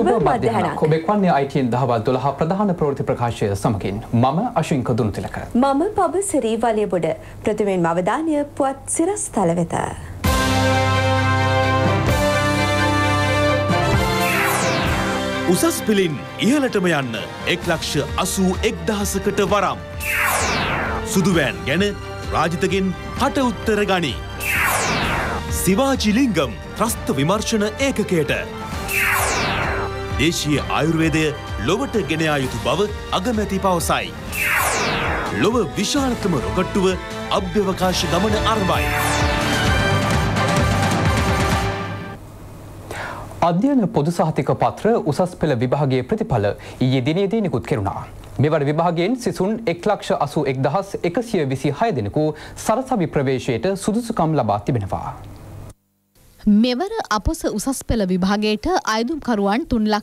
සුබ මධ්‍යහනක්. ඔබ එක්වන්නේ ITN දහවල් 12 ප්‍රධාන ප්‍රවෘත්ති ප්‍රකාශය සමගින් මම අශ්වින් කදුනුතිලක. මම පබසිරි වලියබොඩ. ප්‍රථමයෙන්ම අවධානය පුවත් සිරස්තල වෙත. උසස් පෙළින් ඉහළටම යන්න 1,81,000කට වරම්. සුදුවෑන් ගැන රාජිතගෙන් කට උත්තර ගනි. සිවාජි ලිංගම් ත්‍රස්ත විමර්ශන ඒකකයට. දේශීය ආයුර්වේදය ලොවට ගෙන යා යුතු බව අගමැති පවසයි. ලොව විශාලතම රොකට්ටුව අභ්‍යවකාශ ගමන ආරම්භයි. අධ්‍යයන පොදු සහතික පත්‍ර උසස් පෙළ විභාගයේ ප්‍රතිඵල ඊයේ දිනේදී නිකුත් කෙරුණා. මෙවර විභාගයෙන් සිසුන් 1,81,126 දෙනෙකු සරසවි ප්‍රවේශයට සුදුසුකම් ලබා තිබෙනවා. මෙවර අපොස උසස් පෙළ විභාගයට අයදුම්කරුවන්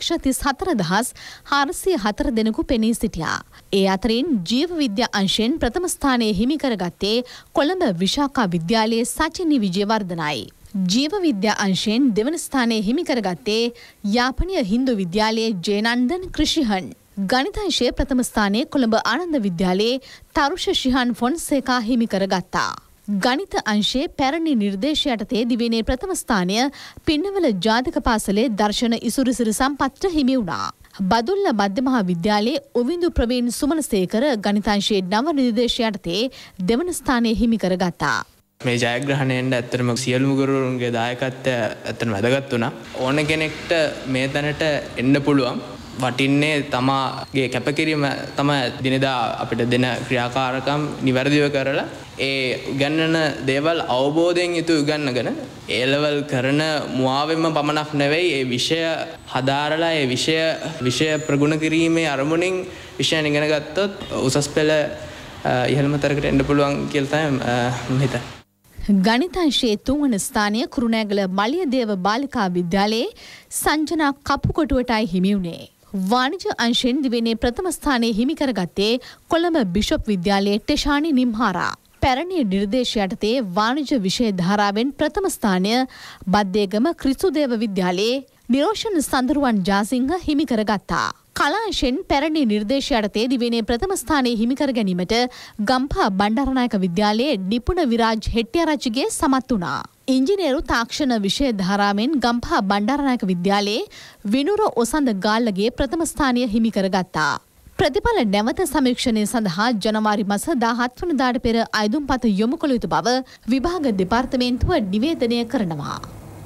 3,34,404 දෙනෙකු පෙනී සිටියා. ඒ අතරින් ජීව විද්‍යා අංශයෙන් ප්‍රථම ස්ථානයේ හිමි කරගත්තේ කොළඹ විශාඛා විද්‍යාලයේ සචිනි විජේවර්ධනයි. ජීව විද්‍යා අංශයෙන් දෙවන ස්ථානයේ හිමි කරගත්තේ යාපනීය හින්දු විද්‍යාලයේ ජේනන්දන් ක්‍රිෂිහන්. ගණිතංශයේ ප්‍රථම ස්ථානයේ කොළඹ ආනන්ද විද්‍යාලයේ තරුෂ ශිහන් ෆොන්සේකා හිමි කරගත්තා. ගණිත අංශයේ පැරණි නිර්දේශ යටතේ දිවයිනේ ප්‍රථම ස්ථානය පින්නවල ජාතික පාසලේ දර්ශන ඉසුරිසිරි සම්පත්ට හිමි වුණා. බදුල්ල මධ්‍ය මහා විද්‍යාලයේ උවිඳු ප්‍රවීන් සුමනසේකර ගණිතංශයේ නව නිර්දේශ යටතේ දෙවන ස්ථානයේ හිමි කරගත්තා. මේ ජයග්‍රහණයෙන් ඇත්තටම සියලුම ගුරුවරුන්ගේ දායකත්වය ඇත්තටම වැදගත් වුණා. ඕන කෙනෙක්ට මේ තැනට එන්න පුළුවන්. වටින්නේ තමාගේ කැපකිරීම තමයි දිනදා අපිට දෙන ක්‍රියාකාරකම් නිවැරදිව කරලා ඒ උගන්වන දේවල් අවබෝධයෙන් යුතුව උගන්වගෙන ඒ ලෙවල් කරන මුවාවෙම පමණක් නෙවෙයි ඒ විෂය හදාරලා ඒ විෂය ප්‍රගුණ කිරීමේ අරමුණින් විෂයන් ඉගෙන ගත්තොත් උසස් පෙළ ඉහළම තරකට එන්න පුළුවන් කියලා තමයි මම හිතන්නේ. ගණිතංශයේ තුන්වන ස්ථානය කුරුණෑගල මලියදේව බාලිකා විද්‍යාලයේ සංජනා කපුකොටුවටයි හිමි වුණේ. වාණිජ්‍ය අංශයෙන් දිවයිනේ ප්‍රථම ස්ථානයේ හිමි කරගත්තේ කොළඹ බිෂොප් විද්‍යාලයේ ටෙෂානි නිම්හාරා. පැරණි නිර්දේශ යටතේ වාණිජ්‍ය විෂය ධාරාවෙන් ප්‍රථම ස්ථානය බද්දේගම ක්‍රිස්තුදේව විද්‍යාලයේ නිරෝෂන් සඳරුවන් ජාසිංහ හිමි කරගත්තා. කලාංශෙන් පැරණි නිර්දේශ යටතේ දිවයිනේ ප්‍රථම ස්ථානයේ හිමි කර ගැනීමට ගම්පහ බණ්ඩාරනායක විද්‍යාලයේ නිපුණ විරාජ් හෙට්ටිආරච්චිගේ සමත් වුණා. ඉංජිනේරු තාක්ෂණ විෂය ධාරාවෙන් ගම්පහ බණ්ඩාරනායක විද්‍යාලයේ විනුර ඔසන්ද ගාල්ලගේ ප්‍රථම ස්ථානය හිමි කරගත්තා. ප්‍රතිඵල නැවත සමීක්ෂණය සඳහා ජනවාරි මාස 17 වනදාට පෙර අයදුම්පත යොමු කළ යුතු බව විභාග දෙපාර්තමේන්තුව නිවේදනය කරනවා.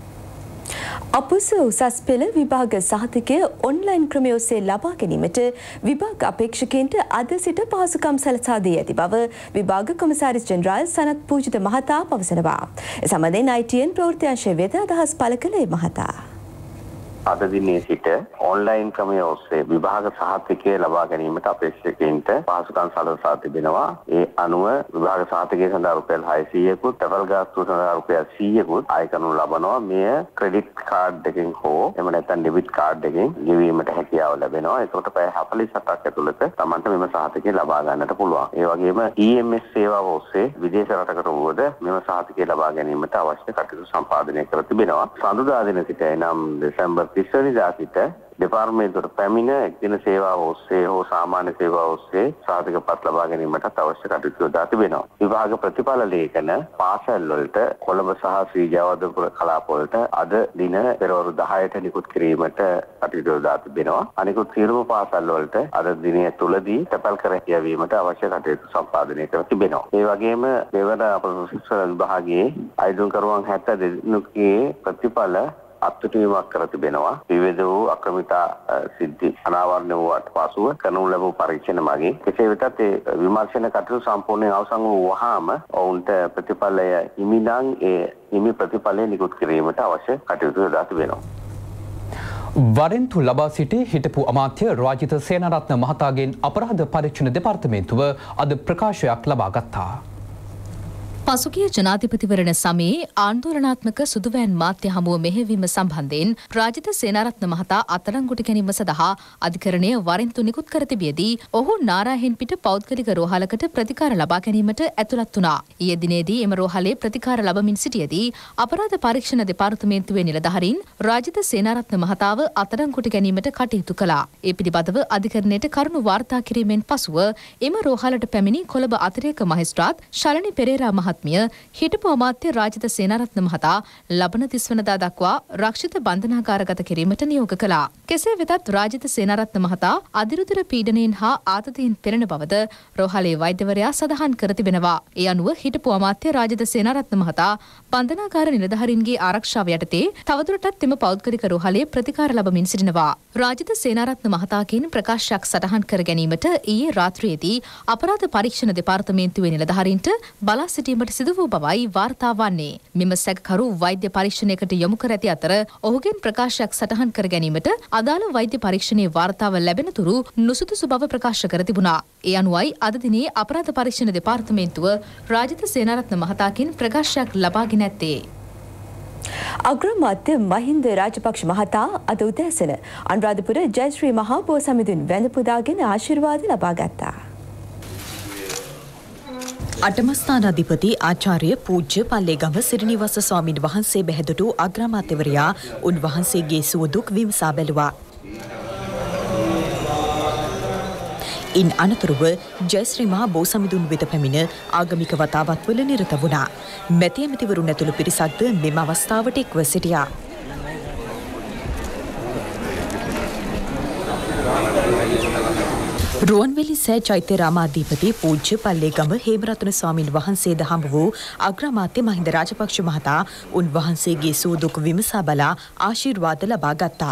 අපොස උසස් පෙළ විභාග සහතිකය ඔන්ලයින් ක්‍රමය ඔස්සේ ලබා ගැනීමට විභාග අපේක්ෂකයන්ට අද සිට පහසුකම් සැලසා දී ඇති බව විභාග කොමසාරිස් ජෙනරාල් සනත් පූජිත මහතා පවසනවා. ඒ සම්බන්ධයෙන් ITN ප්‍රවෘත්ති අංශය වෙත අදහස් පළ කළේ මහතා. අද දිනේ සිට ඔන්ලයින් ක්‍රමය ඔස්සේ විභාග සහතිකය ලබා ගැනීමට අපේක්ෂකයන්ට පහසුකම් සලසා තිබෙනවා. ඒ අනුව විභාග සහතිකය සඳහා රුපියල් 600කුත්, තැපැල් ගාස්තුව සඳහා රුපියල් 100කුත් අය කරනු ලබනවා. මෙය ක්‍රෙඩිට් කාඩ් එකෙන් හෝ එහෙම නැත්නම් ඩෙබිට් කාඩ් එකෙන් ගෙවීමට හැකියාව ලැබෙනවා. ඒකට පැය 48ක් ඇතුළත Tamanට මෙම සහතිකය ලබා ගන්නට පුළුවන්. ඒ වගේම EMS සේවාව ඔස්සේ විදේශ රටකට වුවද මෙම සහතිකය ලබා ගැනීමට අවශ්‍ය කටයුතු සම්පාදනය කර තිබෙනවා. සඳුදා දින සිට එනම් දෙසැම්බර් 30 වෙනිදා සිට දෙපාර්තමේන්තුවට පැමිණ එක්දින සේවාව ඔස්සේ හෝ සාමාන්‍ය සේවාව ඔස්සේ සහතික පත් ලබා ගැනීමට අවශ්‍ය කටයුතු යොදා තිබෙනවා. විභාග ප්‍රතිඵල ලේඛන පාසල් වලට කොළඹ සහ ශ්‍රී ජයවර්ධනපුර කලාප වලට අද දින පෙරවරු 10ට නිකුත් කිරීමට කටයුතු යොදා තිබෙනවා. අනිකුත් සියලුම පාසල් වලට අද දිනය තුලදී තැපැල් කර හැකියාවීමට අවශ්‍ය කටයුතු සම්පාදනය කර තිබෙනවා. ඒ වගේම දෙවන අපොස විභාගයේ අයදුම්කරුවන් 72 දෙනෙකුගේ ප්‍රතිඵල අත්තුටීමක් කර තිබෙනවා. විවිධ වූ අක්‍රමිතා සිද්ධි අනාවරණය වූට පසුව කරනු ලැබූ පරීක්ෂණ මගින් කෙසේ වෙතත් ඒ විමර්ශන කටයුතු සම්පූර්ණයෙන් අවසන් වූ වහාම ඔවුන්ට ප්‍රතිඵලය හිමිනම් ඒ හිමි ප්‍රතිඵලය නිකුත් කිරීමට අවශ්‍ය කටයුතු යොදා තිබෙනවා. වරෙන්තු ලබා සිටි හිටපු අමාත්‍ය රාජිත සේනාරත්න මහතාගෙන් අපරාධ පරීක්ෂණ දෙපාර්තමේන්තුව අද ප්‍රකාශයක් ලබා ගත්තා. පසුගිය ජනාධිපතිවරණ සමයේ ආන්දෝලනාත්මක සුදුවෑන් මාධ්‍ය හමුව මෙහෙවීම සම්බන්ධයෙන් රාජිත සේනාරත්න මහතා අත්අඩංගුවට ගැනීම සඳහා අධිකරණය වරින්තු නිකුත් කර තිබියදී ඔහු නාරාහෙන් පිට පෞද්ගලික රෝහලකට ප්‍රතිකාර ලබා ගැනීමට ඇතුළත් වුණා. ඊයේ දිනේදී එම රෝහලේ ප්‍රතිකාර ලබමින් සිටියදී අපරාධ පරීක්ෂණ දෙපාර්තමේන්තුවේ නිලධාරීන් රාජිත සේනාරත්න මහතාව අත්අඩංගුවට ගැනීමට කටයුතු කළා. ඒ පිළිබඳව අධිකරණයට කරුණු වාර්තා කිරීමෙන් පසුව එම රෝහලට පැමිණි කොළඹ අතිරේක මහේස්ත්‍රාත් ශලනි පෙරේරා හිටපු අමාත්‍ය රාජිත සේනාරත්න මහතා ලබන 30 වනදා දක්වා රක්ෂිත බන්ධනාගාරගත කිරීමට නියෝග කළා. කෙසේ වෙතත් රාජිත සේනාරත්න මහතා අදිරුදර පීඩනයෙන් හා ආතතියෙන් පෙළෙන බවද රෝහලේ වෛද්‍යවරයා සඳහන් කර තිබෙනවා. ඒ අනුව හිටපු අමාත්‍ය රාජිත සේනාරත්න මහතා බන්ධනාගාර නිලධාරීන්ගේ ආරක්ෂාව යටතේ තවදුරටත් එම පෞද්ගලික රෝහලේ ප්‍රතිකාර ලබමින් සිටිනවා. රාජිත සේනාරත්න මහතාකින් ප්‍රකාශයක් සටහන් කර ගැනීමට ඊයේ රාත්‍රියේදී අපරාධ පරීක්ෂණ දෙපාර්තමේන්තුවේ නිලධාරීන්ට බලා සිටීමට සිදු වූ බවයි වාර්තා වන්නේ. මෙම සැකකරු වෛද්‍ය පරීක්ෂණයකට යොමු කර ඇති අතර ඔහුගෙන් ප්‍රකාශයක් සටහන් කර ගැනීමට අදාළ වෛද්‍ය පරීක්ෂණයේ වාර්තාව ලැබෙන තුරු නුසුදුසු බව ප්‍රකාශ කර තිබුණා. ඒ අනුවයි අද දිනේ අපරාධ පරීක්ෂණ දෙපාර්තමේන්තුව රාජිත සේනාරත්න මහතාකින් ප්‍රකාශයක් ලබාගෙන ඇත්තේ. අග්‍රාමාත්‍ය මහින්ද රාජපක්ෂ මහතා අද උදෑසන අනුරාධපුර ජයශ්‍රී මහා බෝ සමිඳුන් වැඳ පුදාගෙන ආශිර්වාද ලබා ගත්තා. අටමස්ථානාධිපති ආචාර්ය පූජ්‍ය පල්ලේගම සිරිනිවස ස්වාමීන් වහන්සේ බැහැදුටු අග්‍රාමාත්‍යවරයා උන්වහන්සේගේ සුව දුක් විමසා බැලුවා. ඉන් අනතුරුව ජයශ්‍රී මහා බෝ සමිඳුන් වෙත පැමිණ ආගමික වතාවත්වල නිරත වුණා. මැති ඇමතිවරුන් ඇතුළු පිරිසක්ද මෙම අවස්ථාවට එක්ව සිටියා. රුවන්වැලි සෑ චෛත්‍ය රාමාධිපති පූජ්‍ය පල්ලේගම හේමරත්න ස්වාමීන් වහන්සේද හමු වූ අග්‍රාමාත්‍ය මහින්ද රාජපක්ෂ මහතා උන්වහන්සේගේ සුව දුක් විමසා බලා ආශිර්වාද ලබා ගත්තා.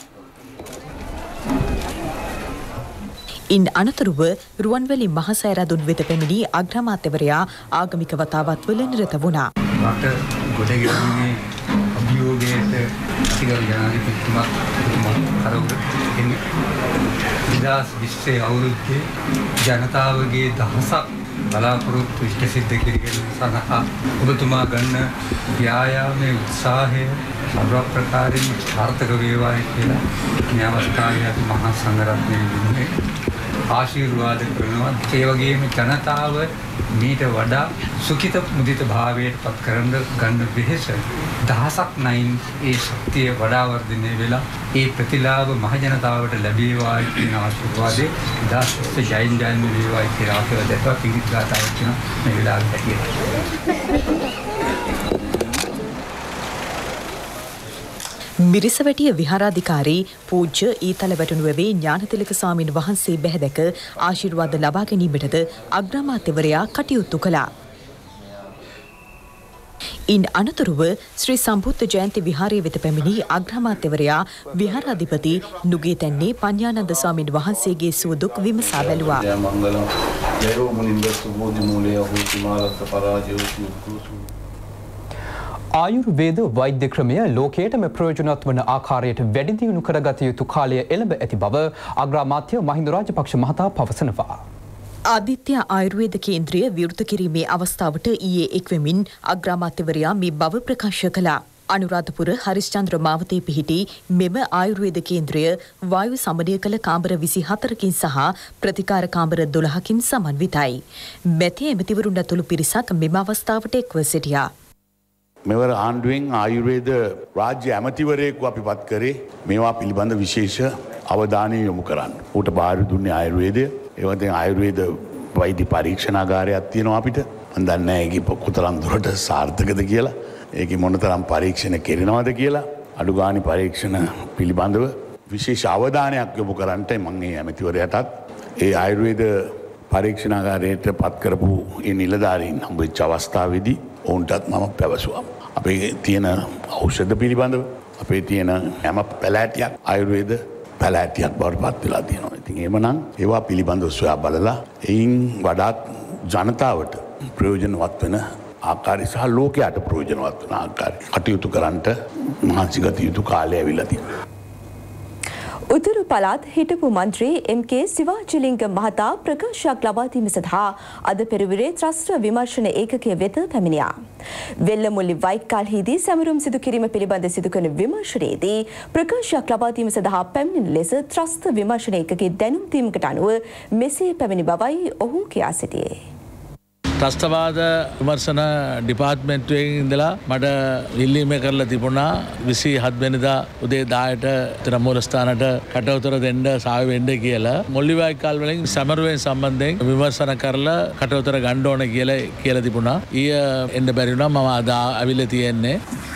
ඉන් අනතුරුව රුවන්වැලි මහසෑරදුන් වෙත පැමිණි අග්‍රාමාත්‍යවරයා ආගමික වතාවත්වල නිරත වුණා. රට ගොඩගැනීමේ අභියෝගයට අතිගරු ජනාධිපතිතුමා කරවුර එන්නේ 2020 අවුරුද්දේ ජනතාවගේ දහසක් බලාපොරොත්තු ඉෂ්ට සිද්ධ කිරීම සඳහා ඔබතුමා ගන්න ව්‍යායාමයේ උත්සාහය සර්ව ප්‍රකාරයෙන් සාර්ථක වේවායි කියලා මේ අවස්ථාවේ අපි මහා සංඝරත්නයේ විමුනේ ආශිර්වාද කරනවා. ඒ වගේම ජනතාව මීට වඩා සුඛිත මුදිත භාවයට පත් කරන්න ගන්න වෙහෙස දහසක් නයින් ඒ ශක්තිය වඩා වර්ධනය වෙලා ඒ ප්‍රතිලාභ මහ ජනතාවට ලැබේවායි කියන ආශිර්වාදයේ දාස්ස ජයින් ජයින් වේවායි කියලා ආශිර්වාදයට පිළිත් ගාතාවක් කියන මේ වෙලාවට ඇතිවෙනවා. මිරිසවැටිය විහාරාධිකාරී පූජ්‍ය ඊතල වැටුණුවේ ඥානතිලක ස්වාමීන් වහන්සේ බැහැදක ආශිර්වාද ලබා ගැනීමටද අග්‍රාමාත්‍යවරයා කටයුතු කළා. ඉන් අනතුරුව ශ්‍රී සම්බුද්ධ ජයන්ති විහාරයේ වෙත පැමිණි අග්‍රාමාත්‍යවරයා විහාරාධිපති නුගේතැන්නේ පඤ්ඤානන්ද ස්වාමීන් වහන්සේගේ සුව දුක් විමසා බැලුවා. ආයුර්වේද වෛද්‍ය ක්‍රමය ලෝකයටම ප්‍රයෝජනවත් වන ආකාරයට වැඩි දියුණු කරගත යුතු කාලය එළඹ ඇති බව අග්‍රාමාත්‍ය මහින්ද රාජපක්ෂ මහතා පවසනවා. ආදිත්‍ය ආයුර්වේද කේන්ද්‍රය විවෘත කිරීමේ අවස්ථාවට ඊයේ එක්වෙමින් අග්‍රාමාත්‍යවරයා මේ බව ප්‍රකාශ කළා. අනුරාධපුර හරිස්චන්ද්‍ර මාවතේ පිහිටි මෙම ආයුර්වේද කේන්ද්‍රය වායු සමනය කළ කාමර 24කින් සහ ප්‍රතිකාර කාමර 12කින් සමන්විතයි. මැති ඇමතිවරුන් ඇතුළු පිරිසක් මෙම අවස්ථාවට එක්ව සිටියා. මෙවර ආණ්ඩුවෙන් ආයුර්වේද රාජ්‍ය ඇමතිවරයෙකු අපි පත් කරේ මේවා පිළිබඳ විශේෂ අවධානය යොමු කරන්න. ඌට බාර දුන්නේ ආයුර්වේදය. ඒ වගේම ආයුර්වේද වෛද්‍ය පරීක්ෂණාගාරයක් තියෙනවා අපිට. මම දන්නේ නැහැ ඒක කොතරම් දුරට සාර්ථකද කියලා. ඒකේ මොනතරම් පරීක්ෂණ කෙරෙනවද කියලා. අඩු ගානේ පරීක්ෂණ පිළිබඳව විශේෂ අවධානයක් යොමු කරන්නට මම මේ ඇමතිවරයාටත් ඒ ආයුර්වේද පරීක්ෂණාගාරයට පත් කරපු ඒ නිලධාරීන් හම්බෙච්ච අවස්ථාවේදී ඔවුන්ටත් මම පැවසුවා. අපේ තියෙන ඖෂධ පිළිබඳව අපේ තියෙන හැම පැලෑටියක් ආයුර්වේද පැලෑටියක් බවට පත් වෙලා තියෙනවා. ඉතින් එහෙමනම් ඒවා පිළිබඳව සොයා බලලා එයින් වඩාත් ජනතාවට ප්‍රයෝජනවත් වෙන ආකාරය සහ ලෝකයට ප්‍රයෝජනවත් වන ආකාරය කටයුතු කරන්නට මහන්සි ගත යුතු කාලය ඇවිල්ලා තියෙනවා. උතුරු පළාත් හිටපු මන්ත්‍රී එම්.කේ. සිවාජිලිංග මහතා ප්‍රකාශයක් ලබා දීම සඳහා අද පෙරවරේ ත්‍රස්ත විමර්ශන ඒකකය වෙත පැමිණියා. වෙල්ලමුල්ලි වයිකල්හිදී සැමරුම් සිදු කිරීම පිළිබඳ සිදු කරන විමර්ශනයේදී ප්‍රකාශයක් ලබා දීම සඳහා පැමිණෙන ලෙස ත්‍රස්ත විමර්ශන ඒකකයේ දැනුම් දීමකට අනුව මෙසේ පැමිණි බවයි ඔහු කියා සිටියේ. ත්‍රස්තවාද විමර්ශන ඩිපාර්ට්මන්ට්ුවෙන් ඉඳලා මට ඉල්ලීම කරලා තිබුණා 27 වෙනිදා උදේ 10ට තර මූලස්ථානට කටවතර දෙන්න සාය වෙන්න කියලා. මොල්ලිවායිකල් වලින් සමරුවෙන් සම්බන්ධයෙන් විමර්ශන කරලා කටවතර ගන්න ඕන කියලා තිබුණා. ඊය එන්න බැරි වුණා. මම අද අවිල්ල තියෙන්නේ.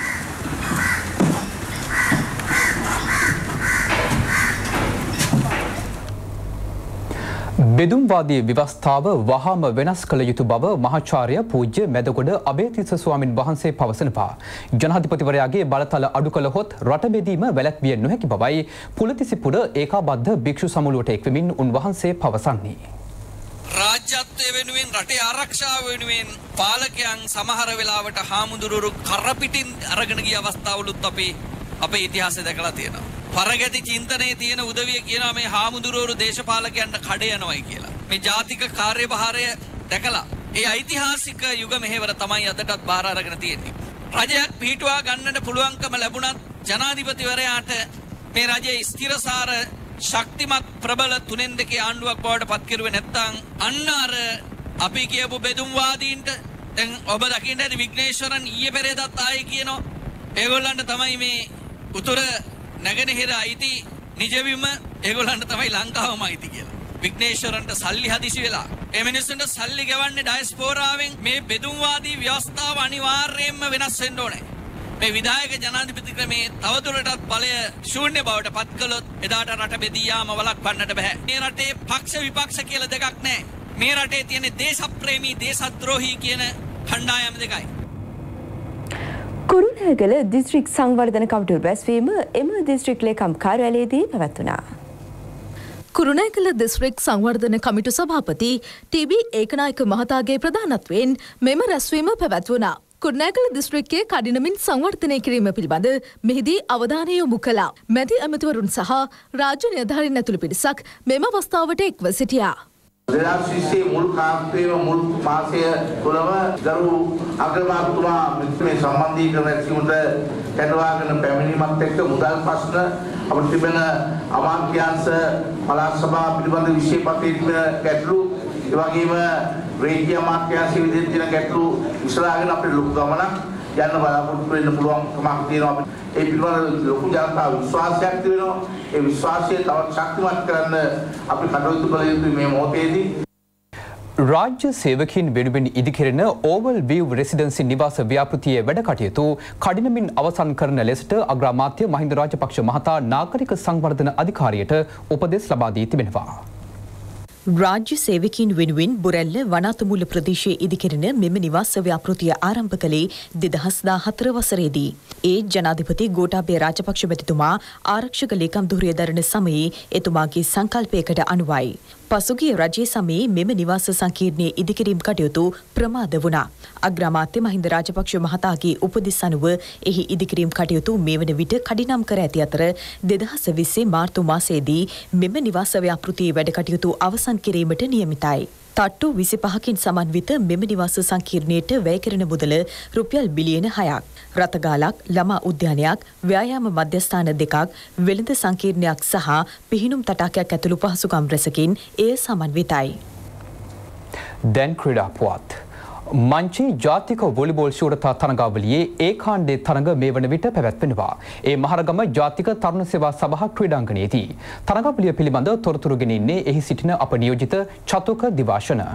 බෙදුම්වාදී ව්‍යවස්ථාව වහාම වෙනස් කළ යුතු බව මහාචාර්ය පූජ්‍ය මෙදගොඩ අබේතිස්ස ස්වාමින් වහන්සේ පවසනවා. ජනාධිපතිවරයාගේ බලතල අඩු කළහොත් රට බෙදීම වැළැක්විය නොහැකි බවයි පුලතිසිපුර ඒකාබද්ධ භික්ෂු සමුළුවට එක්වෙමින් උන්වහන්සේ පවසන්නේ. රාජ්‍යත්වය වෙනුවෙන් රටේ ආරක්ෂාව වෙනුවෙන් පාලකයන් සමහර වෙලාවට හාමුදුරුවරු කරපිටින් අරගෙන ගිය අවස්ථාවලුත් අපේ ඉතිහාසය දැකලා තියෙනවා. පරගැති චින්තනයේ තියෙන උදවිය කියනවා මේ හාමුදුරුවරු දේශපාලකයන්ට කඩ යනවායි කියලා. මේ ජාතික කාර්යභාරය දැකලා ඒ ඓතිහාසික යුග මෙහෙවර තමයි අදටත් බාර අරගෙන තියෙන්නේ. රජයක් පිහිටුවා ගන්නට පුළුවන්කම ලැබුණත් ජනාධිපතිවරයාට මේ රජයේ ස්ථිරසාර ශක්තිමත් ප්‍රබල 3-2 ආණ්ඩුවක් බවට පත් කෙරුවේ නැත්නම් අන්න අර අපි කියපු බෙදුම්වාදීන්ට දැන් ඔබ දකින්න ඇති විග්නේශ්වරන් ඊයේ පෙරේදත් ආයේ කියනවා ඒගොල්ලන්ට තමයි මේ උතුර නැගෙනහිර අයිති නිජවිම ඒගොල්ලන්ට තමයි ලංකාවම අයිති කියලා. විග්නේශ්වරන්ට සල්ලි හදිසි වෙලා ඒ මිනිස්සුන්ට සල්ලි ගෙවන්නේ ඩයස්පෝරාවෙන්. මේ බෙදුම්වාදී ව්‍යවස්ථාව අනිවාර්යයෙන්ම වෙනස් වෙන්න ඕනේ. මේ විධායක ජනාධිපති ක්‍රමේ තවදුරටත් බලය ශූන්‍ය බවට පත් කළොත් එදාට රට බෙදී යාම වළක්වන්නට බෑ. මේ රටේ පක්ෂ විපක්ෂ කියලා දෙකක් නැහැ. මේ රටේ තියෙන දේශප්‍රේමී දේශද්‍රෝහී කියන කණ්ඩායම් දෙකයි. කුරුණෑගල දිස්ත්‍රික් සංවර්ධන කමිටුව රැස්වීම එම දිස්ත්‍රික් ලේකම් කාර්යාලයේදී පැවැත්වුණා. කුරුණෑගල දිස්ත්‍රික් සංවර්ධන කමිටු සභාපති ටී.බී. ඒකනායක මහතාගේ ප්‍රධානත්වයෙන් මෙම රැස්වීම පැවැත්වුණා. කුරුණෑගල දිස්ත්‍රික්කයේ කඩිනමින් සංවර්ධනය කිරීම පිළිබඳ මෙහිදී අවධානය යොමු කළා. මැති ඇමතිවරුන් සහ රාජ්‍ය නිලධාරීන් ඇතුළු පිරිසක් මෙම අවස්ථාවට එක්ව සිටියා. 2020 මුල් කාර්යයේ මුල් මාසය තුළම ගරු අග්‍රමාත්තුමා මේ සම්බන්ධීකරණ රැස්වීමට කැඳවාගෙන පැමිණීමත් එක්ක මුදල් ප්‍රශ්න අපිට තිබෙන අමාත්‍යාංශ පළාත් සභා පිළිබඳ විශේෂපතේ ගැටලු ඒ වගේම රේඩිය අමාත්‍යාංශ විදිහට තියෙන ගැටලු විසඳාගෙන අපිට ලොකු ගමනක් යන්න බලාපොරොත්තු වෙන්න පුළුවන්කමක් තියෙනවා. ඒ පිළිබඳව ලොකු ජනතා විශ්වාසයක් තිබෙනවා. ඒ විශ්වාසය තවත් ශක්තිමත් කරන්න අපි කටයුතු කළ යුතුයි මේ මොහොතේදී. රාජ්‍ය සේවකීන් වෙනුවෙන් ඉදිකෙරෙන ඕවල් වීව් රෙසිඩන්සි නිවාස ව්‍යාපෘතියේ වැඩ කටයුතු කඩිනමින් අවසන් කරන ලෙසට අග්‍රාමාත්‍ය මහින්ද රාජපක්ෂ මහතා නාගරික සංවර්ධන අධිකාරියට උපදෙස් ලබා දී තිබෙනවා. රාජ්‍ය සේවකීන් වෙනුවෙන් බොරැල්ල වනාතමූල ප්‍රදේශයේ ඉදිකෙරෙන මෙම නිවාස ව්‍යාපෘතිය ආරම්භ කළේ 2014 වසරේදී. ඒ ජනාධිපති ගෝඨාභය රාජපක්ෂ මැතිතුමා ආරක්ෂක ලේකම් ධුරය දරන සමයේ එතුමාගේ සංකල්පයකට අනුවයි. පසුගිය රජයේ සමයේ මෙම නිවාස සංකීර්ණයේ ඉදිකිරීම් කටයුතු ප්‍රමාද වුණා. අග්‍රාමාත්‍ය මහින්ද රාජපක්ෂ මහතාගේ උපදෙස් අනුව එහි ඉදිකිරීම් කටයුතු මේ වන විට කඩිනම් කර ඇති අතර 2020 මාර්තු මාසයේදී මෙම නිවාස ව්‍යාපෘතියේ වැඩ කටයුතු අවසන් කිරීමට නියමිතයි. තට්ටු 25කින් සමන්විත මෙම නිවාස සංකීර්ණයට වැය කරන මුදල රුපියල් බිලියන 6ක්. රථගාලක්, ළමා උද්‍යානයක්, ව්‍යායාම මධ්‍යස්ථාන දෙකක්, වෙළඳ සංකීර්ණයක් සහ පිහිනුම් තටාකයක් ඇතුළු පහසුකම් රැසකින් එය සමන්විතයි. දැන් ක්‍රීඩා පුවත්. මංචි ජාතික වොලිබෝල් ශූරතා තරඟාවලියේ ඒකාණ්ඩේ තරඟ මේ වන විට පැවැත්වෙනවා. ඒ මහරගම ජාතික තරුණ සේවා සභා ක්‍රීඩාංගණයේදී තරඟාවලිය පිළිබඳ තොරතුරු ගෙන ඉන්නේ එහි සිටින අප නියෝජිත චතුක දිවාශන.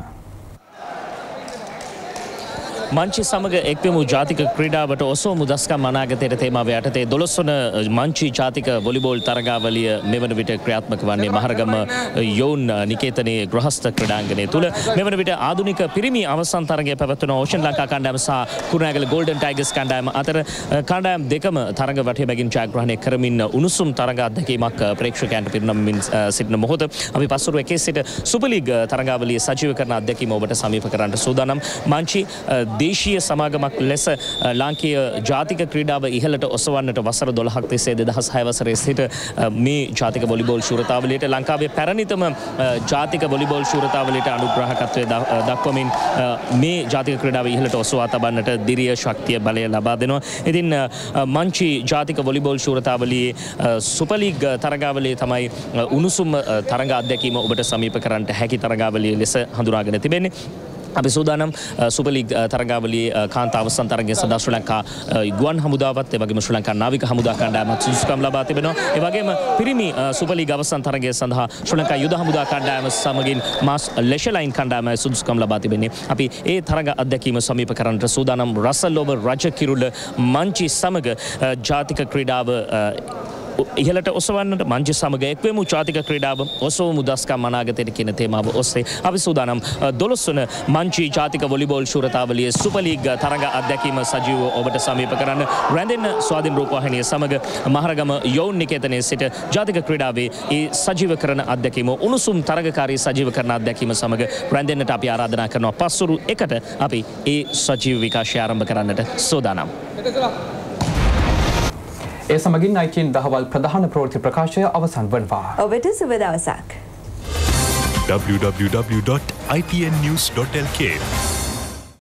මංචි සමග එක්වෙමු ජාතික ක්‍රීඩාවට ඔසෝමු දස්කම් අනාගතයට තේමාව යටතේ 12 වන මංචි ජාතික වොලිබෝල් තරගාවලිය මෙවන විට ක්‍රියාත්මක වන්නේ මහරගම යෝන් නිකේතනයේ ගෘහස්ත ක්‍රීඩාංගණය තුල. මෙවන විට ආධුනික පිරිමි අවසන් තරගය පැවැත්වෙන ඕෂන් ලංකා කණ්ඩායම සහ කුරුණෑගල ගෝල්ඩන් ටයිගර්ස් කණ්ඩායම අතර කණ්ඩායම් දෙකම තරග වටේ බැගින් ජයග්‍රහණය කරමින් උණුසුම් තරග අත්දැකීමක් ප්‍රේක්ෂකයන්ට පිරිනමමින් සිටින මොහොත අපි පස්වරු 1 සිට සුපර් ලීග් තරගාවලිය සජීව කරන අත්දැකීම ඔබට සමීප කරන්නට සූදානම්. මංචි දේශීය සමාගමක් ලෙස ලාංකීය ජාතික ක්‍රීඩාව ඉහළට ඔසවන්නට වසර 12ක් තිස්සේ 2006 වසරේ සිට මේ ජාතික වොලිබෝල් ශූරතාවලියට ලංකාවේ පැරණිතම ජාතික වොලිබෝල් ශූරතාවලියට අනුග්‍රාහකත්වය දක්වමින් මේ ජාතික ක්‍රීඩාව ඉහළට ඔසවා තබන්නට දිරිය ශක්තිය බලය ලබා දෙනවා. ඉතින් මංචි ජාතික වොලිබෝල් ශූරතාවලියේ සුපර් ලීග් තරගාවලියේ තමයි උණුසුම් තරග අත්දැකීම ඔබට සමීප කරන්නට හැකි තරගාවලිය ලෙස හඳුනාගෙන තිබෙන්නේ. අපි සූදානම් සුපර් ලීග් තරගාවලියේ කාන්තා අවසන් තරගය සඳහා ශ්‍රී ලංකා ගුවන් හමුදාවත් ඒ වගේම ශ්‍රී ලංකා නාවික හමුදා කණ්ඩායමත් සුදුසුකම් ලබා තිබෙනවා. ඒ වගේම පිරිමි සුපර් ලීග් අවසන් තරගය සඳහා ශ්‍රී ලංකා යුද හමුදා කණ්ඩායම සමගින් මාස් ලෙෂලයින් කණ්ඩායමයි සුදුසුකම් ලබා තිබෙන්නේ. අපි ඒ තරග අත්දැකීම සමීප කරන්නට සූදානම්. රසල් ඔබ රජ කිරුළ මංචි සමග ජාතික ක්‍රීඩාව ඉහළට ඔසවන්නට මංචි සමග එක්වෙමු ජාතික ක්‍රීඩාව ඔසවමු දස්කම් අනාගතයට කියන තේමාව ඔස්සේ අපි සූදානම් 12 වන මංචි ජාතික වොලිබෝල් ශූරතාවලියේ සුපර් ලීග් තරග අත්දැකීම සජීවව ඔබට සමීප කරන්න රැඳෙන්න ස්වාධීන රූපවාහිනිය සමග මහරගම යෝන් නිකේතනයේ සිට ජාතික ක්‍රීඩාවේ ඒ සජීව කරන අත්දැකීම උණුසුම් තරගකාරී සජීව කරන අත්දැකීම සමග රැඳෙන්නට අපි ආරාධනා කරනවා. පස්වරු 1ට අපි ඒ සජීව විකාශය ආරම්භ කරන්නට සූදානම්. ඒ සමගින් ITN දහවල් ප්‍රධාන ප්‍රවෘත්ති ප්‍රකාශය අවසන් වනවා. ඔබට සුබ දවසක්. www.itnnews.lk